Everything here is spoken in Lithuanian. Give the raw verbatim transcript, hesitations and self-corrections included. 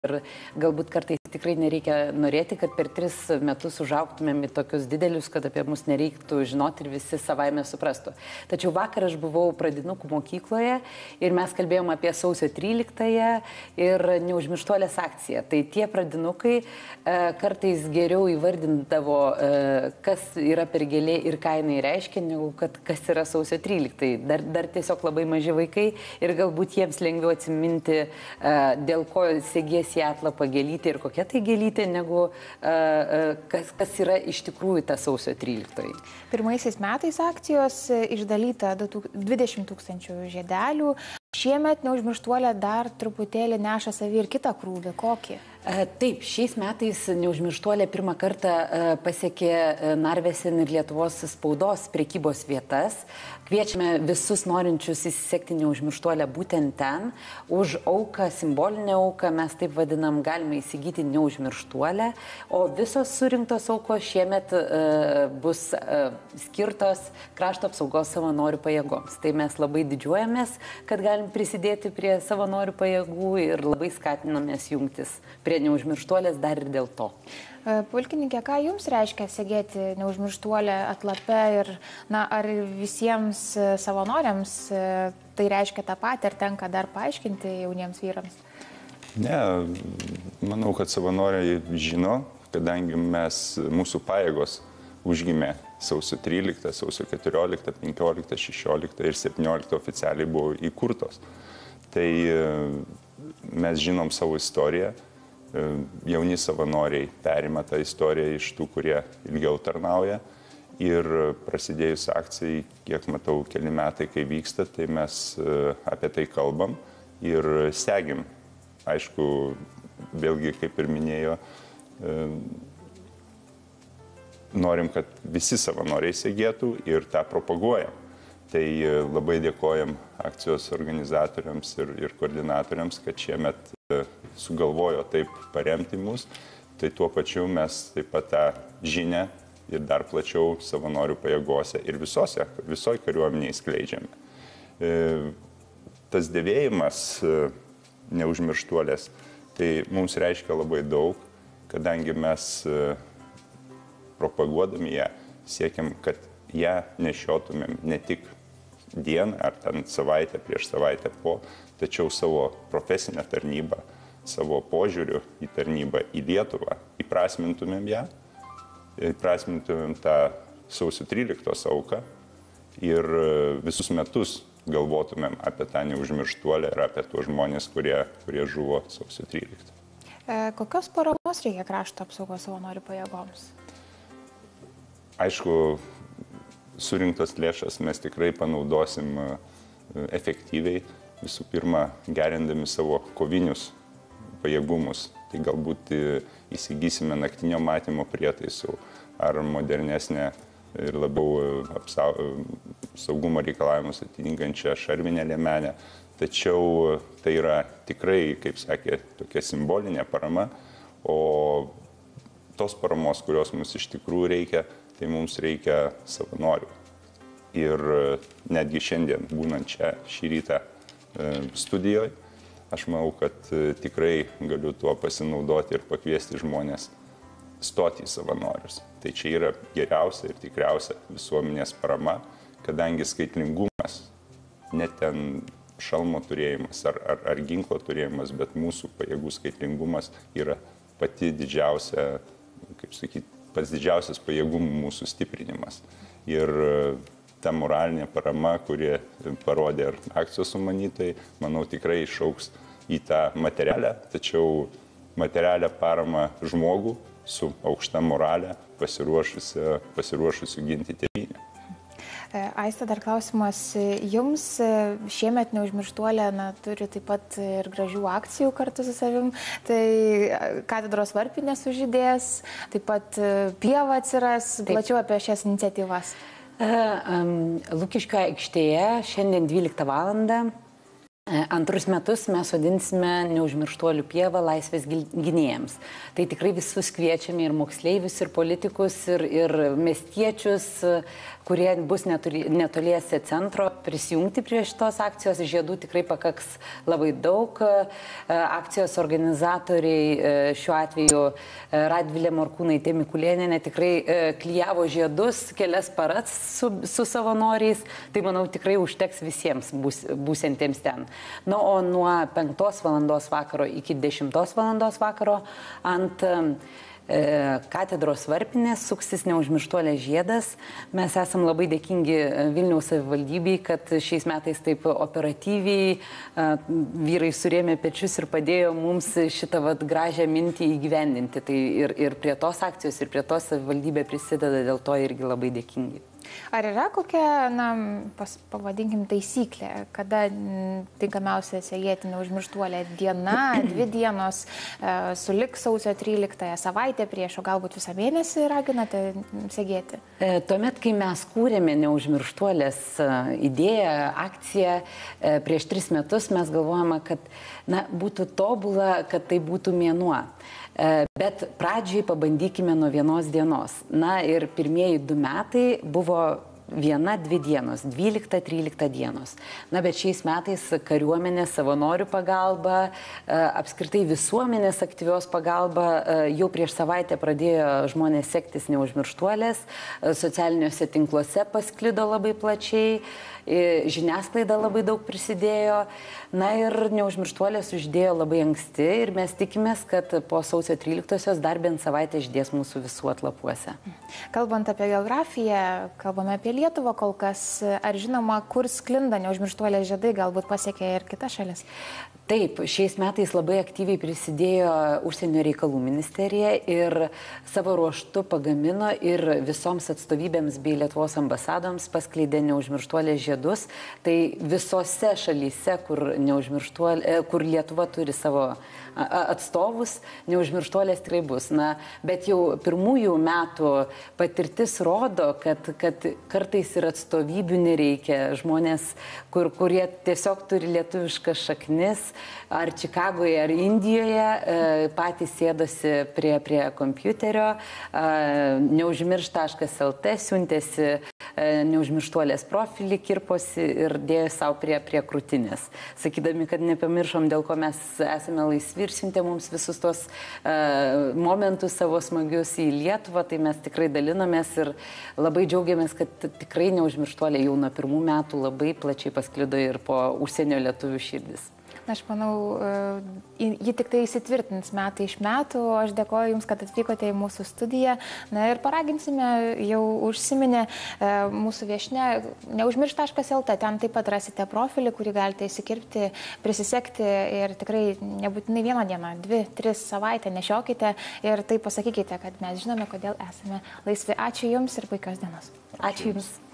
Ir galbūt kartais tikrai nereikia norėti, kad per tris metus užaugtumėm į tokius didelius, kad apie mus nereiktų žinoti ir visi savaime suprastų. Tačiau vakar aš buvau pradinukų mokykloje ir mes kalbėjom apie sausio tryliktąją ir neužmirštuolės akciją. Tai tie pradinukai e, kartais geriau įvardindavo, e, kas yra per gėlė ir ką jinai reiškia, negu kad kas yra sausio tryliktai. Dar, dar tiesiog labai maži vaikai ir galbūt jiems lengviau atsiminti, e, dėl ko segės į atlapą gėlytė ir kokia tai gėlytė, negu uh, uh, kas, kas yra iš tikrųjų ta sausio tryliktoji. Pirmaisiais metais akcijos išdalyta dvidešimt tūkstančių žiedelių. Šiemet neužmirštuolė dar truputėlį neša savį ir kitą krūvį. Kokį? Taip, šiais metais neužmirštuolė pirmą kartą pasiekė Narvesen ir Lietuvos spaudos prekybos vietas. Kviečiame visus norinčius įsisekti neužmirštuolę būtent ten. Už auką, simbolinę auką, mes taip vadinam, galime įsigyti neužmirštuolę, o visos surinktos aukos šiemet uh, bus uh, skirtos krašto apsaugos savanorių pajėgoms. Tai mes labai didžiuojamės, kad galim prisidėti prie savanorių pajėgų ir labai skatinamės jungtis prie neužmirštuolės dar ir dėl to. Pulkininkė, ką jums reiškia segėti neužmirštuolę atlape ir na, ar visiems savanoriams tai reiškia tą patį, ar tenka dar paaiškinti jauniems vyrams? Ne, manau, kad savanoriai žino, kadangi mes, mūsų pajėgos užgimė sausio tryliktą, sausio keturioliktą, penkioliktą, šešioliktą ir septynioliktą oficialiai buvo įkurtos. Tai mes žinom savo istoriją. Jauni savanoriai perima tą istoriją iš tų, kurie ilgiau tarnauja. Ir prasidėjus akcijai, kiek matau, keli metai, kai vyksta, tai mes apie tai kalbam ir segim. Aišku, vėlgi, kaip ir minėjo, norim, kad visi savanoriai segėtų ir tą propaguojam. Tai labai dėkojam akcijos organizatoriams ir, ir koordinatoriams, kad šiemet sugalvojo taip paremti mus. Tai tuo pačiu mes taip pat tą žinią ir dar plačiau savanorių pajėgose ir visose, visoj kariuomeniai skleidžiame. Tas dėvėjimas neužmirštuolės, tai mums reiškia labai daug, kadangi mes propaguodami ją siekiam, kad ją nešiotumėm ne tik dieną ar ten savaitę prieš savaitę po, tačiau savo profesinę tarnybą, savo požiūrių į tarnybą į Lietuvą, įprasmintumėm ją, įprasmintumėm tą sausio tryliktos auką ir visus metus galvotumėm apie tą neužmirštuolę ir apie tuos žmonės, kurie, kurie žuvo sausio tryliktą. E, kokios paramos reikia krašto apsaugos savanorių pajėgoms? Aišku, surinktas lėšas mes tikrai panaudosim efektyviai, visų pirma, gerindami savo kovinius pajėgumus. Tai galbūt įsigysime naktinio matymo prietaisų ar modernesnę ir labiau apsau... saugumo reikalavimus atitinkančią šarvinę liemenę. Tačiau tai yra tikrai, kaip sakė, tokia simbolinė parama, o tos paramos, kurios mums iš tikrųjų reikia, tai mums reikia savanorių. Ir netgi šiandien, būnant čia šį rytą studijoje, aš manau, kad tikrai galiu tuo pasinaudoti ir pakviesti žmonės stoti į savanorius. Tai čia yra geriausia ir tikriausia visuomenės parama, kadangi skaitlingumas, ne ten šalmo turėjimas ar, ar, ar ginklo turėjimas, bet mūsų pajėgų skaitlingumas yra pati didžiausia, kaip sakyti, pats didžiausias pajėgumų mūsų stiprinimas. Ir ta moralinė parama, kuri parodė ir akcijos sumanytojai, manau, tikrai išauks į tą materialę, tačiau materialę paramą žmogų su aukšta moralė, pasiruošusiu, pasiruošusiu ginti tėvynę. Aiste, dar klausimas jums. Šiemet neužmirštuolė na, turi taip pat ir gražių akcijų kartu su savim. Tai katedros varpinė sužydės, taip pat pieva atsiras. Taip. Plačiau apie šias iniciatyvas. Lukiškių aikštėje šiandien dvyliktą valandą Antrus metus mes vadinsime Neužmirštuolių pievą laisvės gynėjams. Tai tikrai visus kviečiame ir moksleivius, ir politikus, ir, ir miestiečius, kurie bus netoliese centro, prisijungti prie šitos akcijos. Žiedų tikrai pakaks labai daug. Akcijos organizatoriai, šiuo atveju Radvilė Morkūnaitė Mikulėnienė, tikrai klijavo žiedus kelias paras su, su savanoriais. Tai, manau, tikrai užteks visiems bus, būsentiems ten. Na, o nuo penktos valandos vakaro iki dešimtos valandos vakaro ant e, katedros varpinės suksis Neužmirštuolės žiedas. Mes esam labai dėkingi Vilniaus savivaldybei, kad šiais metais taip operatyviai e, vyrai surėmė pečius ir padėjo mums šitą vat, gražią mintį įgyvendinti. Tai ir, ir prie tos akcijos, ir prie tos savivaldybė prisideda, dėl to irgi labai dėkingi. Ar yra kokia, na, pas, pavadinkim, taisyklė, kada tinkamiausia segėti Neužmirštuolė diena, dvi dienos, e, sulik sausio tryliktąją, savaitę prieš, o galbūt visą mėnesį raginate segėti? E, tuomet, kai mes kūrėme Neužmirštuolės idėją, akciją, e, prieš tris metus mes galvojame, kad na, būtų tobula, kad tai būtų mėnuo. Bet pradžiai pabandykime nuo vienos dienos. Na ir pirmieji du metai buvo viena, dvi dienos, dvylikta, trylikta dienos. Na, bet šiais metais kariuomenės savanorių pagalba, apskritai visuomenės aktyvios pagalba, jau prieš savaitę pradėjo žmonės sektis Neužmirštuolės, socialiniuose tinkluose pasklido labai plačiai, žiniasklaida labai daug prisidėjo. Na ir Neužmirštuolės uždėjo labai anksti ir mes tikimės, kad po sausio tryliktosios dar bent savaitę žydės mūsų visų atlapuose. Kalbant apie geografiją, kalbame apie Lietuvą kol kas. Ar žinoma, kur sklinda Neužmirštuolės žiedai, galbūt pasiekė ir kitas šalis? Taip, šiais metais labai aktyviai prisidėjo Užsienio reikalų ministerija ir savo ruoštu pagamino ir visoms atstovybėms bei Lietuvos ambasadoms paskleidė Neužmirštuolės žiedus. Tai visose šalyse, kur, kur Lietuva turi savo atstovus, Neužmirštuolės tikrai bus. Na, bet jau pirmųjų metų patirtis rodo, kad, kad kartais ir atstovybių nereikia. Žmonės, kur, kurie tiesiog turi lietuviškas šaknis, ar Čikagoje, ar Indijoje, patys sėdosi prie, prie kompiuterio, neužmiršt taškas lt, siuntėsi Neužmirštuolės profilį, kirposi ir dėjo savo prie, prie krūtinės. Sakydami, kad nepamiršom, dėl ko mes esame laisvi ir siuntė mums visus tos uh, momentus savo smagius į Lietuvą, tai mes tikrai dalinomės ir labai džiaugiamės, kad tikrai Neužmirštuolė jau nuo pirmų metų labai plačiai pasklido ir po užsienio lietuvių širdis. Aš manau, ji tik tai įsitvirtins metai iš metų. Aš dėkoju Jums, kad atvykote į mūsų studiją. Na ir paraginsime, jau užsiminė mūsų viešnia, neužmiršt taškas lt. Ten taip pat rasite profilį, kurį galite įsikirpti, prisisekti ir tikrai nebūtinai vieną dieną, dvi, tris savaitę nešiokite ir tai pasakykite, kad mes žinome, kodėl esame laisvi. Ačiū Jums ir puikios dienos. Ačiū Jums.